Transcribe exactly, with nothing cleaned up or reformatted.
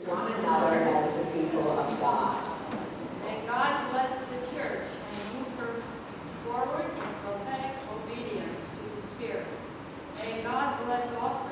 one another as the people of God. May God bless the church and move her forward in prophetic obedience to the Spirit. May God bless all